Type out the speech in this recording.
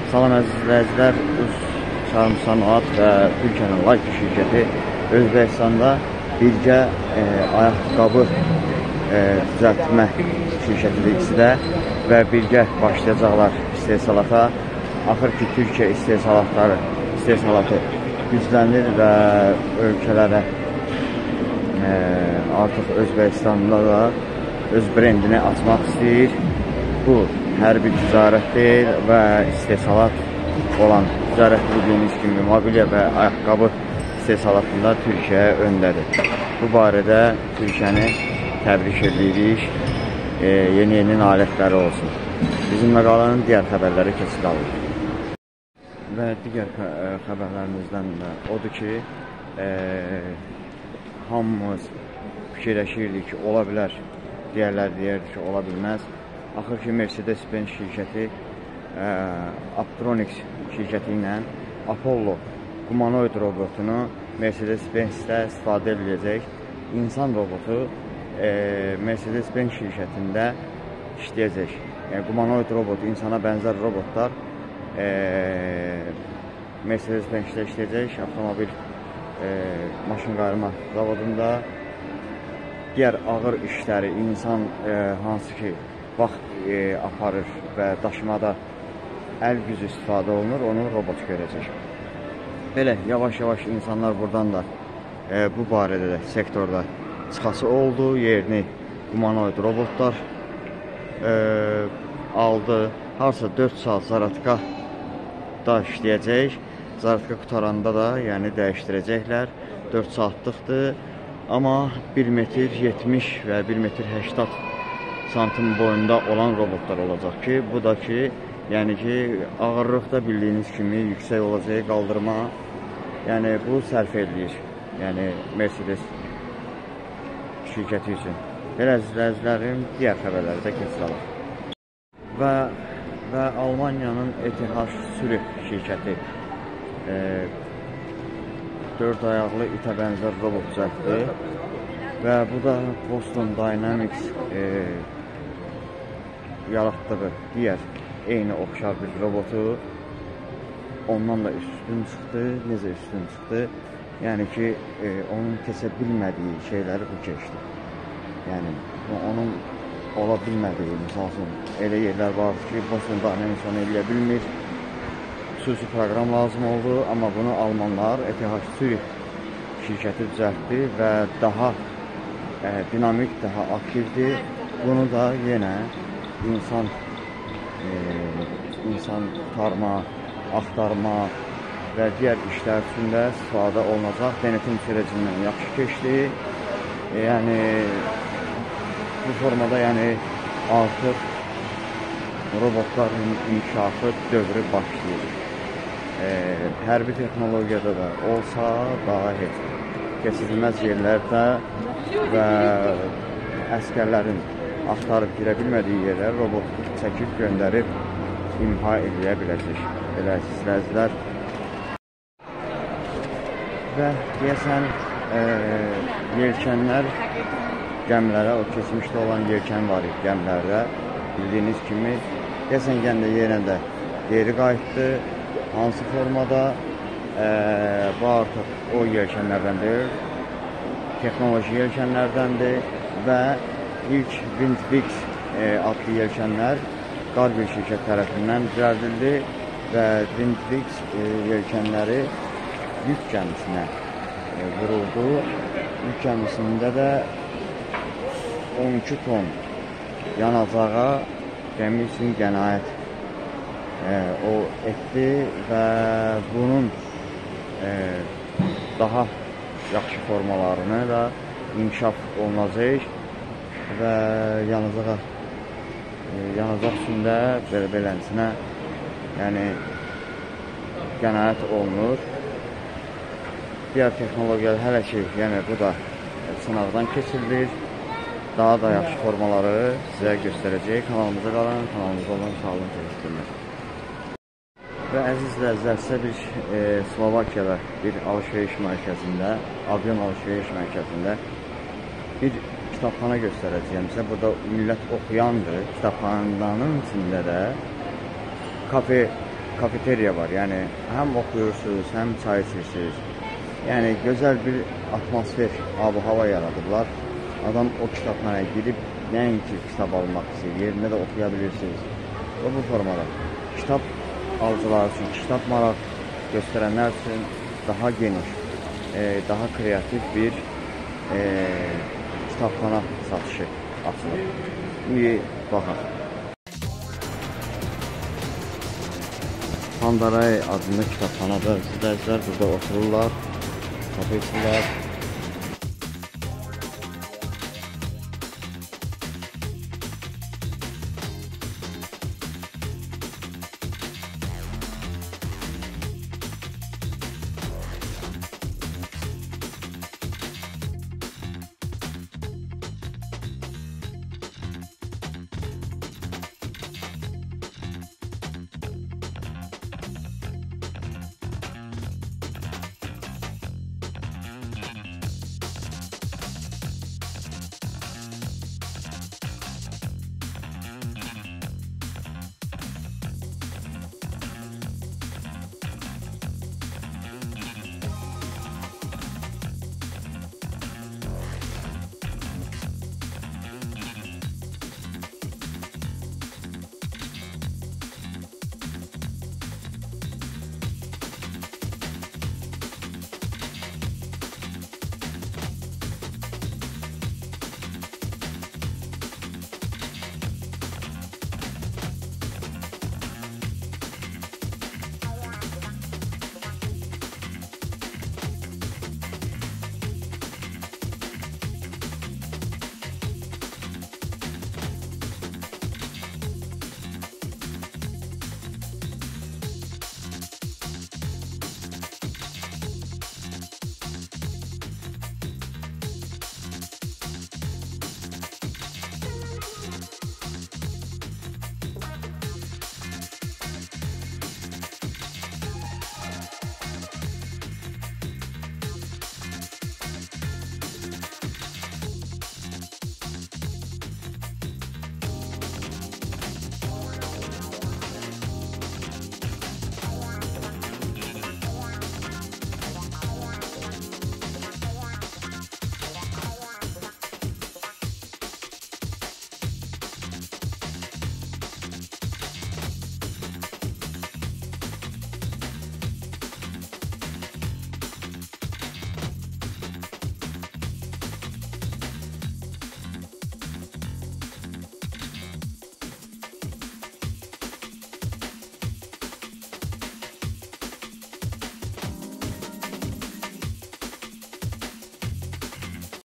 Salam əziz izləyicilər, Sarımsanat və Türkiyənin Like şirkəti Özbəkistanda birgə ayaqqabı düzəltmə şirkətidir ikisi də və birgə başlayacaqlar istehsalata. Axır ki, Türkiyə istehsalatı güclənir və ölkələrə artıq Özbəkistanda da öz brendini açmaq istəyir. Bu hərbi ticarət deyil və istehsalat olan ticarət bildiyiniz kimi mobilya və ayaqqabı istehsalatında Türkiyə öndədir. Bu barədə Türkiyəni təbrik edirik, yeni nailiyyətləri olsun. Bizim məqalanın digər xəbərləri keçid alır. Və digər xəbərlərimizdən də odur ki, hamımız fikirləşirdik ki, ola bilər, digərləri deyirdi ki, ola bilməz. Axır ki, Mercedes-Benz şirkəti Aptronics şirkəti ilə Apollo humanoid robotunu Mercedes-Benz'də istifadə ediləcək. İnsan robotu Mercedes-Benz şirkətində işləyəcək. Yəni, humanoid robot, insana bənzər robotlar Mercedes-Benz'də işləyəcək. Avtomobil maşın qayırma zavodunda digər ağır işləri insan hansı ki vaxt aparır və daşımada əl gücü istifadə olunur, onu robot görəcək. Belə yavaş-yavaş insanlar buradan da bu barədə də sektorda çıxası oldu. Yerini humanoid robotlar aldı. Harsa 4 saat zaratka da işləyəcək. Zaratka qutaranda da yəni dəyişdirəcəklər. 4 saatlıqdır. Amma 1 metr 70 və 1 metr 80 santim boyunda olan robotlar olacaq ki, bu da ki, yəni ki, ağırlıqda bildiyiniz kimi yüksək olacaq, qaldırma, yəni bu sərf edilir, yəni Mercedes şirkəti üçün. Belə izləyicilərim, digər xəbərləri də keçirək. Və Almaniyanın ETH Zürich şirkəti 4 ayaqlı itə bənzər robot düzəltdi və bu da Boston Dynamics yaratdığı digər eyni oxşar bir robotu ondan da üstün çıxdı. Necə üstün çıxdı? Yəni ki, onun keçə bilmədiyi şeyləri bu keçdi. Yəni, onun ola bilmədiyi, misal üçün, elə yerlər vardır ki, Boston Dynamics onu eləyə bilmir. Xüsusi proqram lazım oldu, amma bunu Almanlar ETH Zürich şirkəti düzəltdi və daha dinamik, daha aktivdir. Bunu da yenə insan tutarma, axtarma və digər işlər üçün də istifadə olunacaq. Denetim sürəcindən yaxşı keçdi. Yəni, bu formada artıq robotların inkişafı dövrü başlayır. Hərbi texnologiyada da olsa, daha heç keçirilməz yerlərdə və əskərlərin axtarıb girə bilmədiyi yerlər robot çəkib göndərib imha edilə biləcək. Belə izləyicilər. Və deyəsən, yelkənlər gəmlərə, o keçmişdə olan yelkən var idi gəmlərdə. Bildiyiniz kimi, deyəsən yenə də geri qayıtdı. Hansı formada? Bu artıq o yelkənlərdəndir, texnoloji yelkənlərdəndir və ilk Windwix adlı yelkənlər Garvey şirkət tərəfindən düzəldildi və Windwix yelkənləri yük gəmisinə vuruldu. Yük gəmisində də 12 ton yanacağa gəmi üçün qənaət o etdi və bunun daha yaxşı formalarını da inkişaf olunacaq və yanacaq üçün də beləsinə qənaət olunur. Digər texnologiyalar hələ ki, bu da sınaqdan keçirilir. Daha da yaxşı formaları sizə göstərəcək. Kanalımıza qalın, kanalımıza olan sağlığın təşəkkürlər. Və əziz izləyicilər, sizə bir Slovakiyada bir alışveriş mərkəzində, Avion alışveriş mərkəzində bir kitabxana göstərəcəyəm. Sizə burada millət oxuyandır. Kitabxananın içində də kafeteriya var. Yəni həm oxuyursunuz, həm çay içirsiniz. Yəni gözəl bir atmosfer, ab-hava yaradıblar. Adam o kitabxanaya girib nəinki kitab almaq istəyir, yerində də oxuya bilirsiniz. O bu formada. Kitab alıcılar üçün, kitab maraq göstərənlər üçün daha geniş, daha kreativ bir kitabxana satışı açılır. İyi, baxaq. Pandaray adında kitabxanada izləyicilər burada otururlar, kitap içirlər.